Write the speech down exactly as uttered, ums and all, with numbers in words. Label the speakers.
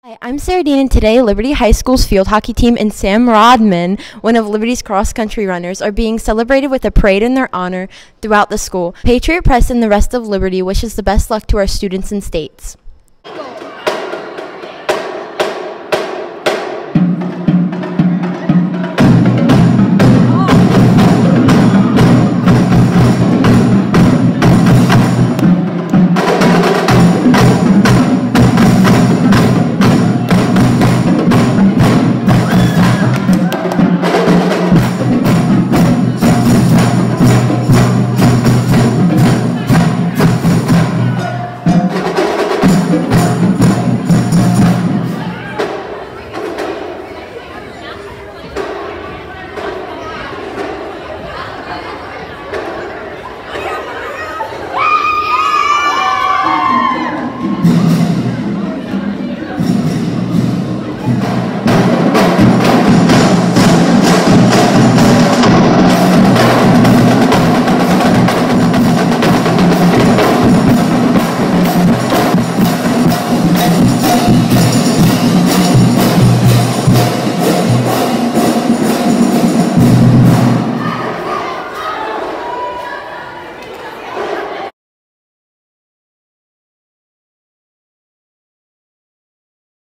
Speaker 1: Hi, I'm Sarah Dean, and today Liberty High School's field hockey team and Sam Rodman, one of Liberty's cross-country runners, are being celebrated with a parade in their honor throughout the school. Patriot Press and the rest of Liberty wishes the best luck to our students and states.